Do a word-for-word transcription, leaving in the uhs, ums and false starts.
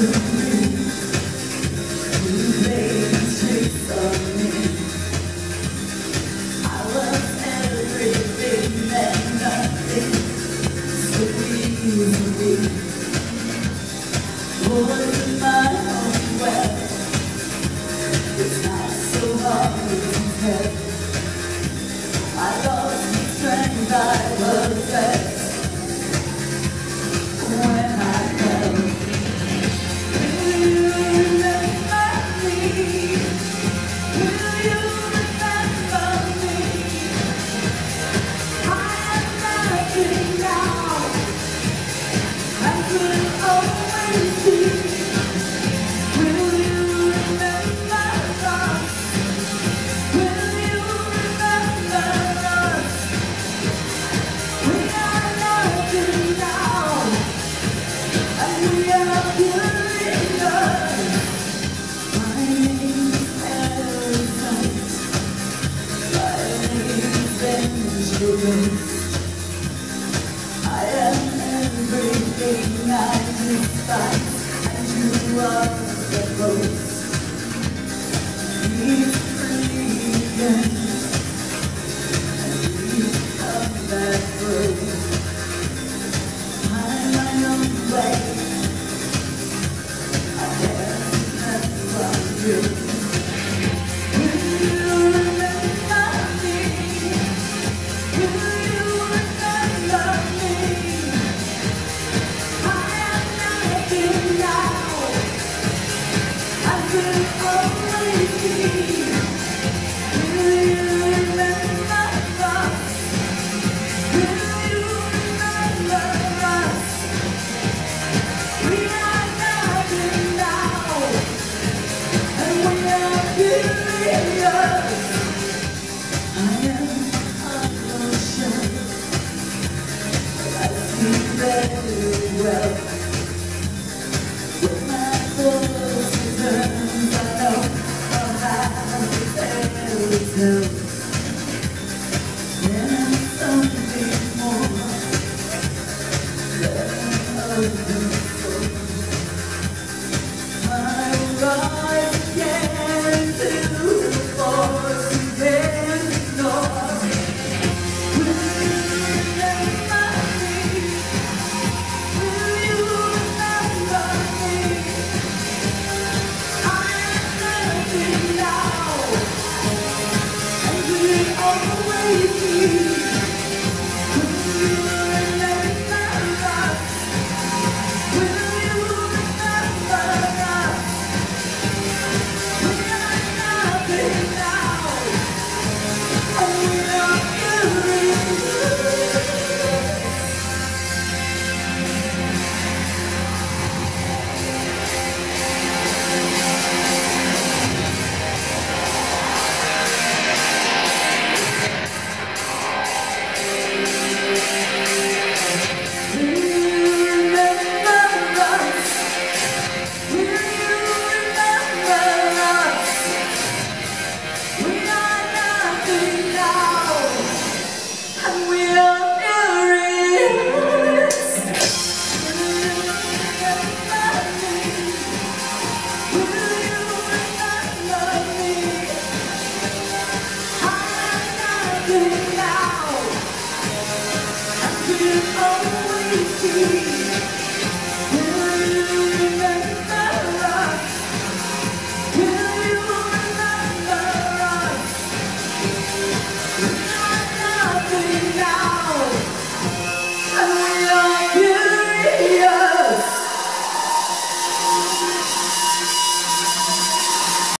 I am everything I despise, and you are the most. He's free again, and he's come back through. I'm my own way, I can't have from you. Very well. With my thoughts returned, I know I'll have to fairy tale. There's something more than open soul. I will rise again to the force and then ignore. Now, I will always be.